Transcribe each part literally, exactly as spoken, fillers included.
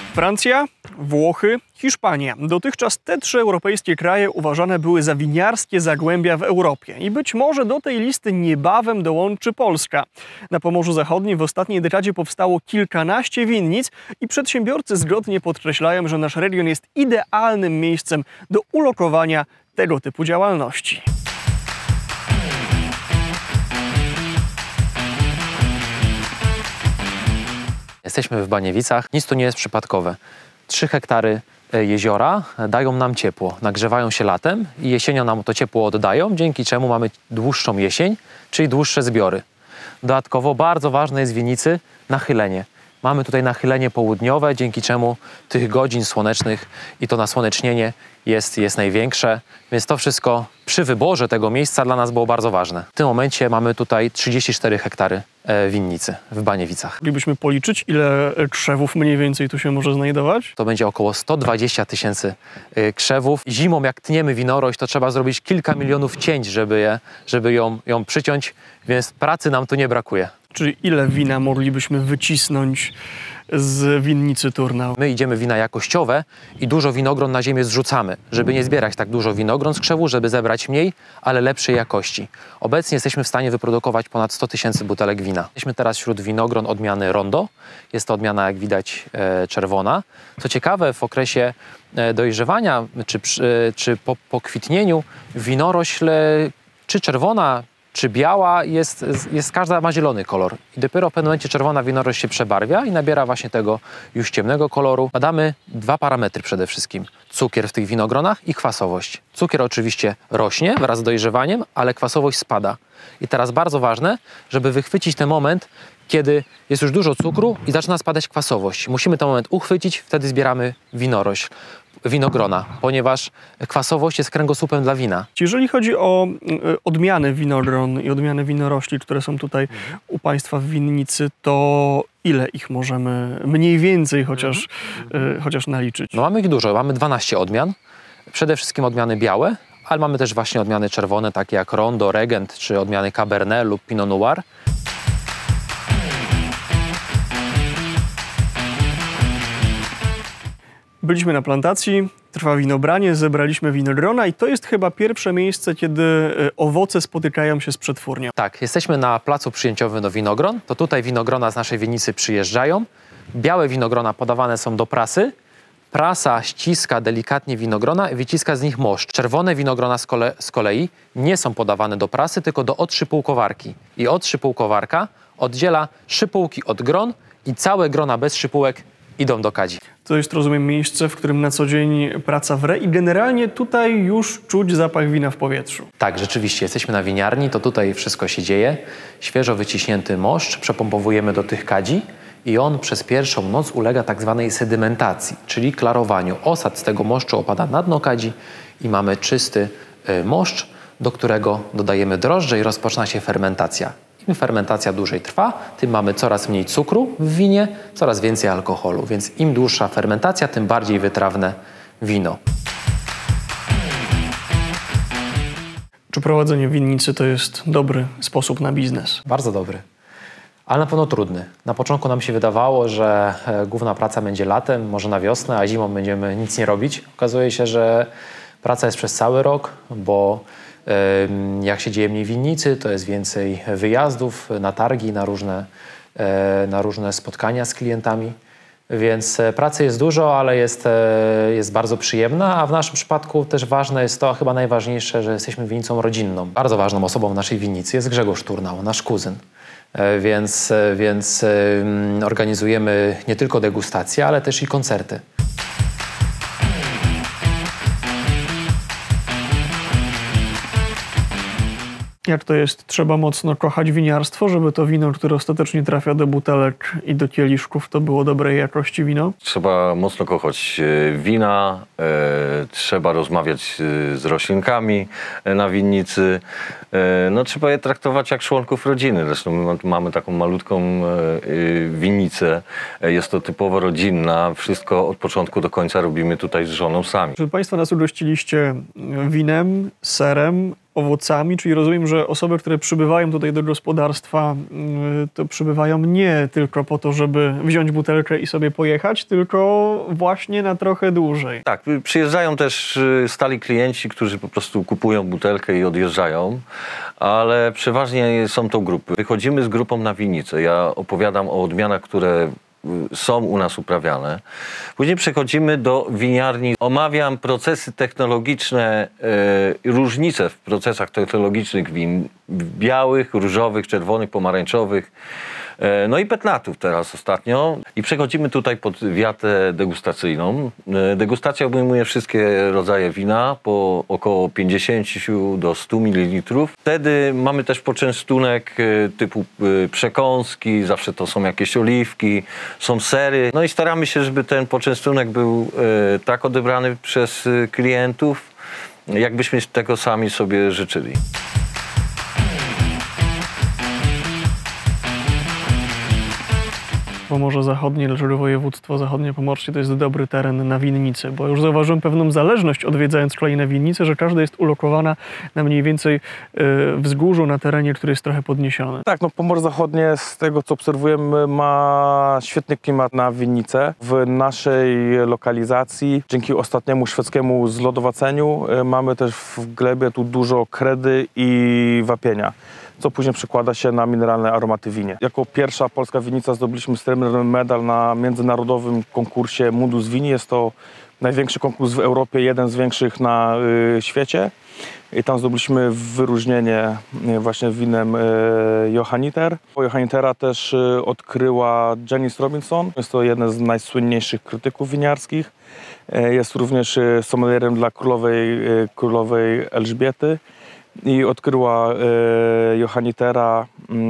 Francja, Włochy, Hiszpania. Dotychczas te trzy europejskie kraje uważane były za winiarskie zagłębia w Europie. I być może do tej listy niebawem dołączy Polska. Na Pomorzu Zachodnim w ostatniej dekadzie powstało kilkanaście winnic i przedsiębiorcy zgodnie podkreślają, że nasz region jest idealnym miejscem do ulokowania tego typu działalności. Jesteśmy w Baniewicach. Nic tu nie jest przypadkowe. Trzy hektary jeziora dają nam ciepło, nagrzewają się latem i jesienią nam to ciepło oddają, dzięki czemu mamy dłuższą jesień, czyli dłuższe zbiory. Dodatkowo bardzo ważne jest w winnicy nachylenie. Mamy tutaj nachylenie południowe, dzięki czemu tych godzin słonecznych i to nasłonecznienie jest, jest największe, więc to wszystko przy wyborze tego miejsca dla nas było bardzo ważne. W tym momencie mamy tutaj trzydzieści cztery hektary winnicy w Baniewicach. Moglibyśmy policzyć, ile krzewów mniej więcej tu się może znajdować? To będzie około sto dwadzieścia tysięcy krzewów. Zimą, jak tniemy winorość, to trzeba zrobić kilka milionów cięć, żeby, je, żeby ją, ją przyciąć, więc pracy nam tu nie brakuje. Czyli ile wina moglibyśmy wycisnąć z winnicy Turnau? My idziemy wina jakościowe i dużo winogron na ziemię zrzucamy, żeby nie zbierać tak dużo winogron z krzewu, żeby zebrać mniej, ale lepszej jakości. Obecnie jesteśmy w stanie wyprodukować ponad sto tysięcy butelek wina. Jesteśmy teraz wśród winogron odmiany Rondo. Jest to odmiana, jak widać, e, czerwona. Co ciekawe, w okresie e, dojrzewania czy, e, czy po, po kwitnieniu winorośl, czy czerwona, czy biała, jest, jest, każda ma zielony kolor. I dopiero w pewnym momencie czerwona winorośl się przebarwia i nabiera właśnie tego już ciemnego koloru. Badamy dwa parametry przede wszystkim. Cukier w tych winogronach i kwasowość. Cukier oczywiście rośnie wraz z dojrzewaniem, ale kwasowość spada. I teraz bardzo ważne, żeby wychwycić ten moment, kiedy jest już dużo cukru i zaczyna spadać kwasowość. Musimy ten moment uchwycić, wtedy zbieramy winorośl. Winogrona, ponieważ kwasowość jest kręgosłupem dla wina. Jeżeli chodzi o odmiany winogron i odmiany winorośli, które są tutaj mhm. u Państwa w winnicy, to ile ich możemy mniej więcej chociaż, mhm. y, chociaż naliczyć? No mamy ich dużo, mamy dwanaście odmian. Przede wszystkim odmiany białe, ale mamy też właśnie odmiany czerwone, takie jak Rondo, Regent, czy odmiany Cabernet lub Pinot Noir. Byliśmy na plantacji, trwa winobranie, zebraliśmy winogrona i to jest chyba pierwsze miejsce, kiedy owoce spotykają się z przetwórnią. Tak, jesteśmy na placu przyjęciowym do winogron. To tutaj winogrona z naszej winnicy przyjeżdżają. Białe winogrona podawane są do prasy. Prasa ściska delikatnie winogrona i wyciska z nich moszcz. Czerwone winogrona z, kole z kolei nie są podawane do prasy, tylko do odszypułkowarki. I odszypułkowarka oddziela szypułki od gron i całe grona bez szypułek idą do kadzi. To jest, rozumiem, miejsce, w którym na co dzień praca wre i generalnie tutaj już czuć zapach wina w powietrzu. Tak, rzeczywiście. Jesteśmy na winiarni, to tutaj wszystko się dzieje. Świeżo wyciśnięty moszcz przepompowujemy do tych kadzi i on przez pierwszą noc ulega tak zwanej sedymentacji, czyli klarowaniu. Osad z tego moszczu opada na dno kadzi i mamy czysty y, moszcz, do którego dodajemy drożdże i rozpoczyna się fermentacja. Im fermentacja dłużej trwa, tym mamy coraz mniej cukru w winie, coraz więcej alkoholu. Więc im dłuższa fermentacja, tym bardziej wytrawne wino. Czy prowadzenie winnicy to jest dobry sposób na biznes? Bardzo dobry, ale na pewno trudny. Na początku nam się wydawało, że główna praca będzie latem, może na wiosnę, a zimą będziemy nic nie robić. Okazuje się, że praca jest przez cały rok, bo jak się dzieje mniej w winnicy, to jest więcej wyjazdów na targi, na różne, na różne spotkania z klientami. Więc pracy jest dużo, ale jest, jest bardzo przyjemna, a w naszym przypadku też ważne jest to, chyba najważniejsze, że jesteśmy winnicą rodzinną. Bardzo ważną osobą w naszej winnicy jest Grzegorz Turnau, nasz kuzyn. Więc, więc organizujemy nie tylko degustacje, ale też i koncerty. Jak to jest? Trzeba mocno kochać winiarstwo, żeby to wino, które ostatecznie trafia do butelek i do kieliszków, to było dobrej jakości wino? Trzeba mocno kochać wina, e, trzeba rozmawiać z roślinkami na winnicy. E, no, trzeba je traktować jak członków rodziny. Zresztą mamy taką malutką e, winnicę. Jest to typowo rodzinna. Wszystko od początku do końca robimy tutaj z żoną sami. Czy Państwo nas ugościliście winem, serem, owocami, czyli rozumiem, że osoby, które przybywają tutaj do gospodarstwa, to przybywają nie tylko po to, żeby wziąć butelkę i sobie pojechać, tylko właśnie na trochę dłużej. Tak, przyjeżdżają też stali klienci, którzy po prostu kupują butelkę i odjeżdżają, ale przeważnie są to grupy. Wychodzimy z grupą na winnicę. Ja opowiadam o odmianach, które są u nas uprawiane. Później przechodzimy do winiarni. Omawiam procesy technologiczne, e, różnice w procesach technologicznych win białych, różowych, czerwonych, pomarańczowych. E, no i petnatów teraz ostatnio. I przechodzimy tutaj pod wiatę degustacyjną. E, degustacja obejmuje wszystkie rodzaje wina po około pięćdziesiąt do stu mililitrów. Wtedy mamy też poczęstunek e, typu e, przekąski, zawsze to są jakieś oliwki, są sery. No i staramy się, żeby ten poczęstunek był e, tak odebrany przez e, klientów, jakbyśmy tego sami sobie życzyli. Pomorze Zachodnie, czyli województwo zachodniopomorskie, to jest dobry teren na winnicy, bo już zauważyłem pewną zależność, odwiedzając kolejne winnice, że każda jest ulokowana na mniej więcej y, wzgórzu, na terenie, który jest trochę podniesiony. Tak, no Pomorze Zachodnie, z tego co obserwujemy, ma świetny klimat na winnicę. W naszej lokalizacji, dzięki ostatniemu szwedzkiemu zlodowaceniu, y, mamy też w glebie tu dużo kredy i wapienia, co później przekłada się na mineralne aromaty winie. Jako pierwsza polska winnica zdobyliśmy srebrny medal na międzynarodowym konkursie Mundus Vini. Jest to największy konkurs w Europie, jeden z większych na y, świecie. I tam zdobyliśmy wyróżnienie y, właśnie winem y, Johanniter. Johannitera też y, odkryła Janice Robinson. Jest to jeden z najsłynniejszych krytyków winiarskich. Y, jest również y, sommelierem dla królowej, y, królowej Elżbiety. I odkryła e, Johannitera,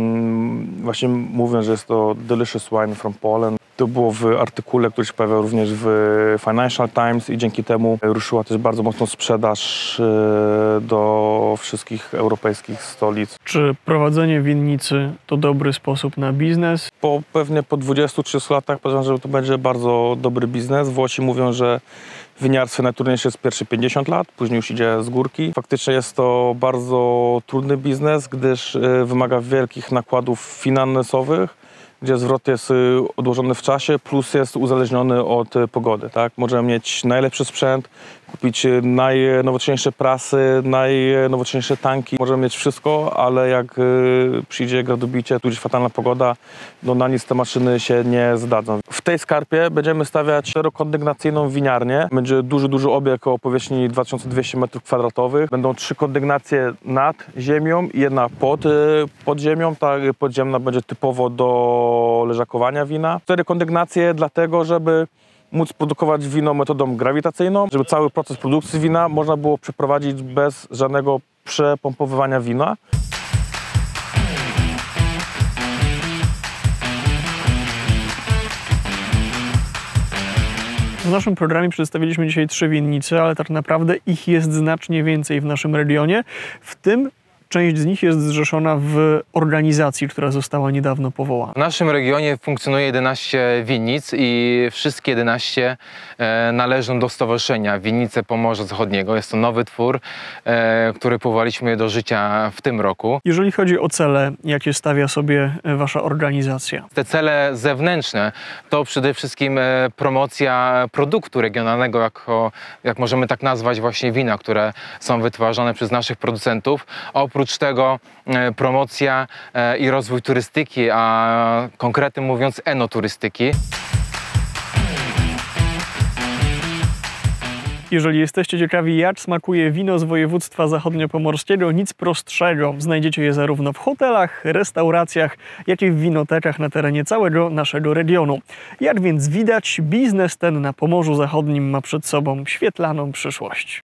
mm, właśnie mówiąc, że jest to delicious wine from Poland. To było w artykule, który się pojawiał również w Financial Times i dzięki temu ruszyła też bardzo mocno sprzedaż e, do wszystkich europejskich stolic. Czy prowadzenie winnicy to dobry sposób na biznes? Po pewnie po dwudziestu trzydziestu latach podejrzewam, że to będzie bardzo dobry biznes. Włosi mówią, że winiarstwo najtrudniejsze jest pierwsze pięćdziesiąt lat, później już idzie z górki. Faktycznie jest to bardzo trudny biznes, gdyż wymaga wielkich nakładów finansowych, gdzie zwrot jest odłożony w czasie, plus jest uzależniony od pogody. Tak? Możemy mieć najlepszy sprzęt, kupić najnowocześniejsze prasy, najnowocześniejsze tanki. Możemy mieć wszystko, ale jak przyjdzie gradobicie, tudzież fatalna pogoda, no na nic te maszyny się nie zdadzą. W tej skarpie będziemy stawiać czterokondygnacyjną winiarnię. Będzie duży, duży obiekt o powierzchni dwa tysiące dwieście metrów kwadratowych. Będą trzy kondygnacje nad ziemią i jedna pod, pod ziemią. Ta podziemna będzie typowo do leżakowania wina. Cztery kondygnacje dlatego, żeby móc produkować wino metodą grawitacyjną, żeby cały proces produkcji wina można było przeprowadzić bez żadnego przepompowywania wina. W naszym programie przedstawiliśmy dzisiaj trzy winnice, ale tak naprawdę ich jest znacznie więcej w naszym regionie, w tym część z nich jest zrzeszona w organizacji, która została niedawno powołana. W naszym regionie funkcjonuje jedenaście winnic i wszystkie jedenaście e, należą do stowarzyszenia Winnice Pomorza Zachodniego. Jest to nowy twór, e, który powołaliśmy do życia w tym roku. Jeżeli chodzi o cele, jakie stawia sobie wasza organizacja? Te cele zewnętrzne to przede wszystkim e, promocja produktu regionalnego, jako, jak możemy tak nazwać właśnie wina, które są wytwarzane przez naszych producentów. Oprócz tego e, promocja e, i rozwój turystyki, a konkretnie mówiąc enoturystyki. Jeżeli jesteście ciekawi, jak smakuje wino z województwa zachodniopomorskiego, nic prostszego. Znajdziecie je zarówno w hotelach, restauracjach, jak i w winotekach na terenie całego naszego regionu. Jak więc widać, biznes ten na Pomorzu Zachodnim ma przed sobą świetlaną przyszłość.